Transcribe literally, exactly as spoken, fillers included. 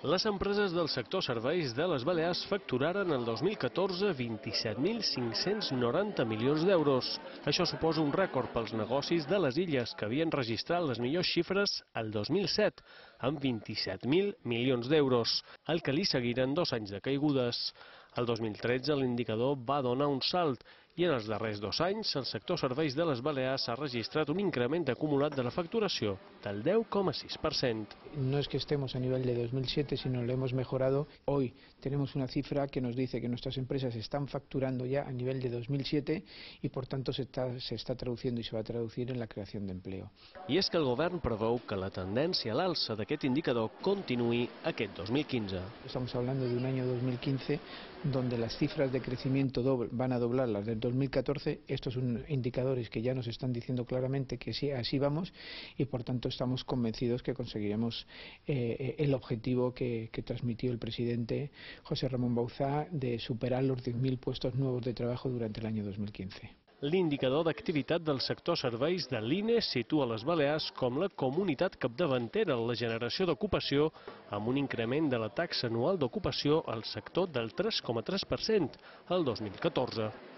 Les empreses del sector serveis de les Balears facturaren el dos mil catorze vint-i-set mil cinc-cents noranta milions d'euros. Això suposa un rècord pels negocis de les illes, que havien registrat les millors xifres el dos mil set, amb vint-i-set mil milions d'euros, al que li seguiren dos anys de caigudes. El dos mil tretze l'indicador va donar un salt i en els darrers dos anys el sector serveis de les Balears ha registrat un increment acumulat de la facturació del deu coma sis per cent. No es que estemos a nivel de dos mil siete, sino lo hemos mejorado. Hoy tenemos una cifra que nos dice que nuestras empresas están facturando ya a nivel de dos mil siete y por tanto se está, se está traduciendo y se va a traducir en la creación de empleo. I és que el govern preveu que la tendència a l'alça d'aquest indicador continuï aquest dos mil quinze. Estamos hablando de un año dos mil quince donde las cifras de crecimiento doble, van a doblar las del dos mil catorce. Estos son indicadores que ya nos están diciendo claramente que sí, así vamos, y por tanto estamos convencidos que conseguiremos eh, el objetivo que, que transmitió el presidente José Ramón Bauzá de superar los diez mil puestos nuevos de trabajo durante el año dos mil quince. L'indicador d'activitat del sector serveis de l'I N E situa les Balears com la comunitat capdavantera en la generació d'ocupació, amb un increment de la taxa anual d'ocupació al sector del tres coma tres per cent el dos mil catorze.